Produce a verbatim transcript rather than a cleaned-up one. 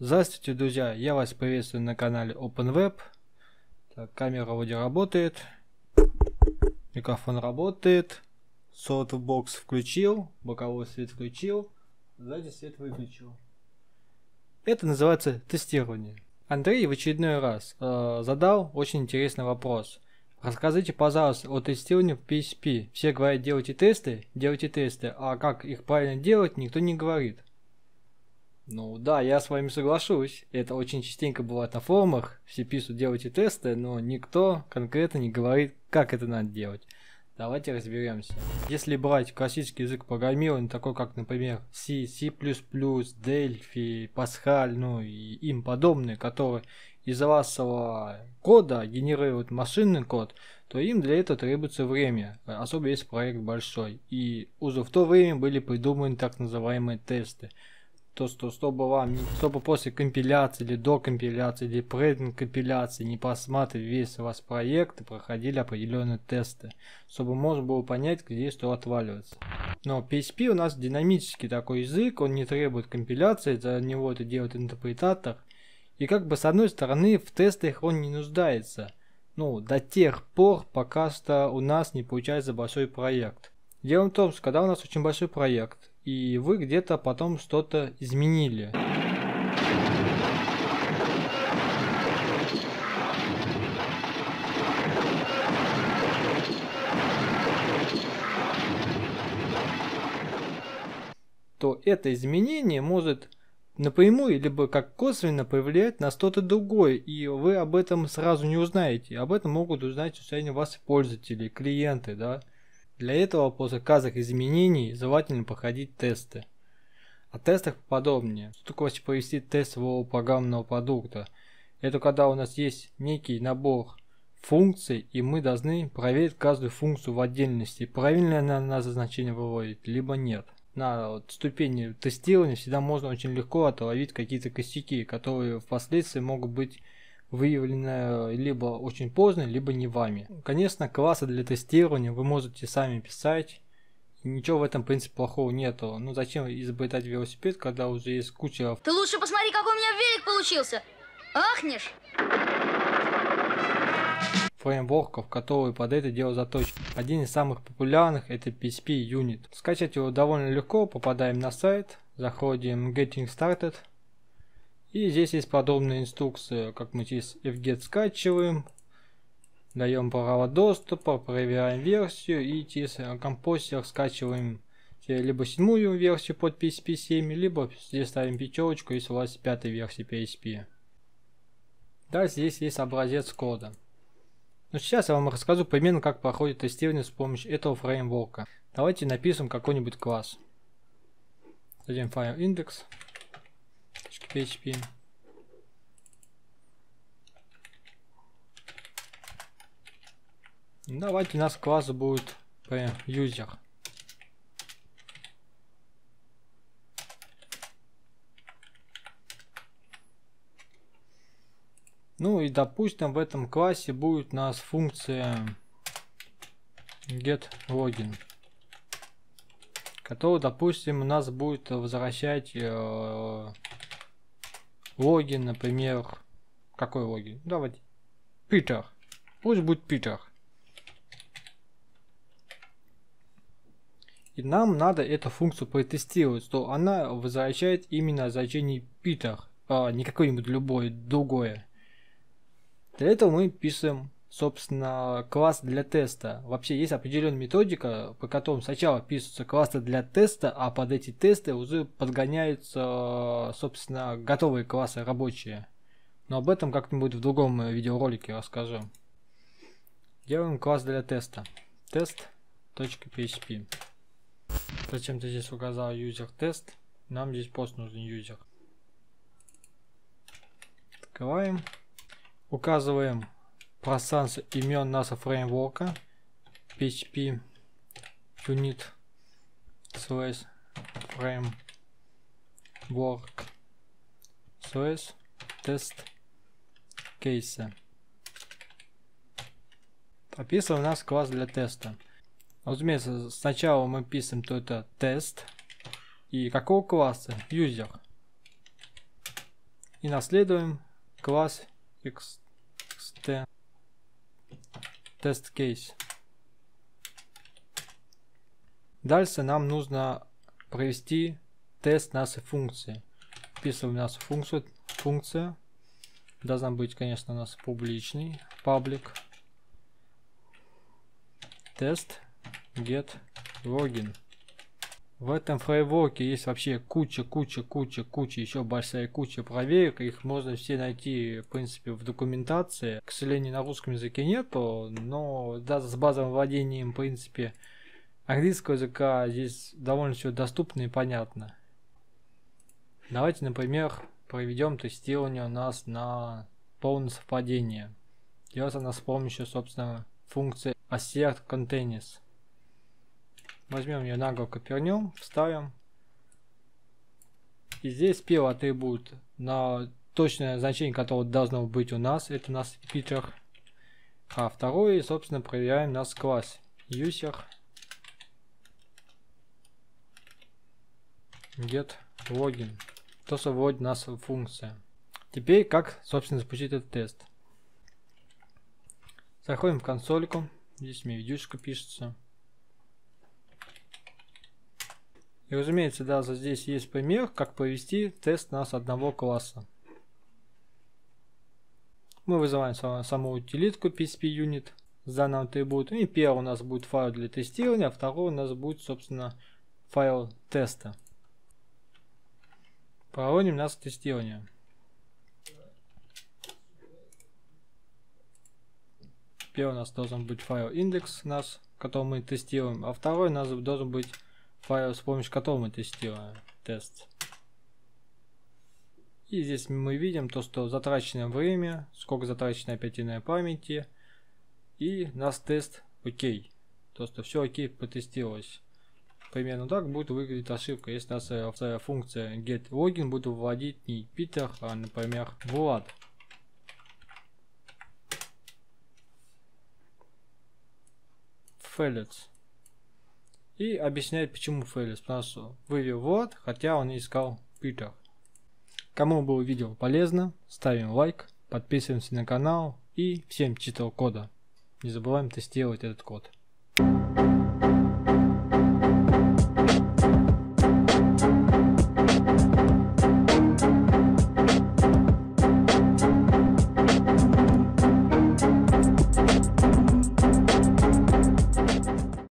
Здравствуйте, друзья! Я вас приветствую на канале OpenWeb. Так, камера вроде работает, микрофон работает, софтбокс включил, боковой свет включил, сзади свет выключил. Это называется тестирование. Андрей в очередной раз э, задал очень интересный вопрос. Расскажите, пожалуйста, о тестировании в пи эйч пи. Все говорят, делайте тесты, делайте тесты, а как их правильно делать, никто не говорит. Ну да, я с вами соглашусь. Это очень частенько бывает на форумах. Все пишут, делайте тесты, но никто конкретно не говорит, как это надо делать. Давайте разберемся. Если брать классический язык программирования, такой как, например, C, C++, Delphi, Pascal, ну и им подобные, которые из вашего кода генерируют машинный код, то им для этого требуется время, особенно если проект большой. И уже в то время были придуманы так называемые тесты. То, что чтобы вам, чтобы после компиляции или до компиляции или предкомпиляции не просматривать весь ваш проект, проходили определенные тесты, чтобы можно было понять, где что отваливается. Но пи эйч пи у нас динамический такой язык, он не требует компиляции, за него это делает интерпретатор. И как бы с одной стороны в тестах он не нуждается, ну до тех пор, пока что у нас не получается большой проект. Дело в том, что когда у нас очень большой проект, и вы где-то потом что-то изменили. То это изменение может напрямую, либо как косвенно повлиять на что-то другое, и вы об этом сразу не узнаете. Об этом могут узнать случайно ваши пользователи, клиенты, да. Для этого после каждых изменений желательно проходить тесты. О тестах подобнее. Что такое вообще провести тест своего программного продукта? Это когда у нас есть некий набор функций, и мы должны проверить каждую функцию в отдельности, правильно она на значение выводит, либо нет. На вот ступени тестирования всегда можно очень легко отловить какие-то косяки, которые впоследствии могут быть выявлены либо очень поздно, либо не вами. Конечно, классы для тестирования вы можете сами писать. Ничего в этом, в принципе, плохого нету. Ну зачем изобретать велосипед, когда уже есть куча... Ты лучше посмотри, какой у меня велик получился! Ахнешь! Фреймворков, которые под это дело заточены. Один из самых популярных это пи эйч пи Unit. Скачать его довольно легко, попадаем на сайт, заходим Getting Started. И здесь есть подобные инструкции, как мы здесь fget скачиваем, даем право доступа, проверяем версию и здесь композитор скачиваем либо седьмую версию под пи эйч пи семь, либо здесь ставим пятерочку, если у вас пятая версия пи эйч пи. Да, здесь есть образец кода. Но сейчас я вам расскажу примерно, как проходит тестирование с помощью этого фреймворка. Давайте напишем какой-нибудь класс. Дадим файл индекс. пи эйч пи. Давайте у нас класс будет user. Ну и допустим в этом классе будет у нас функция getLogin, которая, допустим, у нас будет возвращать э, логин, например, какой логин? Давайте Питер. Пусть будет Питер. И нам надо эту функцию протестировать, что она возвращает именно значение Питер, а не какое-нибудь любое другое. Для этого мы пишем, собственно, класс для теста. Вообще есть определенная методика, по которой сначала пишутся классы для теста, а под эти тесты уже подгоняются, собственно, готовые классы рабочие. Но об этом как-нибудь в другом видеоролике расскажу. Делаем класс для теста. Тест.php. Зачем-то здесь указал user тест. Нам здесь просто нужен user. Открываем. Указываем пространство имен нашего фреймворка. пи эйч пи unit slash framework slash test case. Описываем у нас класс для теста. Разумеется, сначала мы пишем, то это тест. И какого класса? User. И наследуем класс txt test case. Дальше нам нужно провести тест нашей функции. Вписываем нашу функцию. Функция должна быть, конечно, у нас публичный. Public. Тест get login. В этом фреймворке есть вообще куча, куча, куча, куча, еще большая куча проверок. Их можно все найти, в принципе, в документации. К сожалению, на русском языке нету, но даже с базовым владением, в принципе, английского языка здесь довольно все доступно и понятно. Давайте, например, проведем тестирование у нас на полное совпадение. Делается у нас с помощью, собственно, функции assert containers. Возьмем ее нагло, копернем, вставим. И здесь первый атрибут, на точное значение которого должно быть у нас, это у нас Питер. А второй, собственно, проверяем наш класс user get login. То, что вводит наша функция. Теперь как, собственно, запустить этот тест. Заходим в консольку. Здесь у меня видюшка пишется. И, разумеется, даже здесь есть пример, как провести тест нас одного класса. Мы вызываем саму утилитку пи эйч пи unit с данным атрибутом. И первый у нас будет файл для тестирования, а второй у нас будет, собственно, файл теста. Проводим наше тестирование. Первый у нас должен быть файл индекс, наш, который мы тестируем, а второй у нас должен быть файл, с помощью которого мы тестируем тест. И здесь мы видим то, что затраченное время, сколько затрачено оперативной памяти, и наш тест окей. То, что все окей потестировалось. Примерно так будет выглядеть ошибка, если наша функция getLogin будет вводить не Питер, а, например, Влад. Failed. И объясняет, почему failed, потому что вывел Влад, хотя он искал Питер. Кому было видео полезно, ставим лайк, подписываемся на канал и всем читал кода. Не забываем тестировать этот код.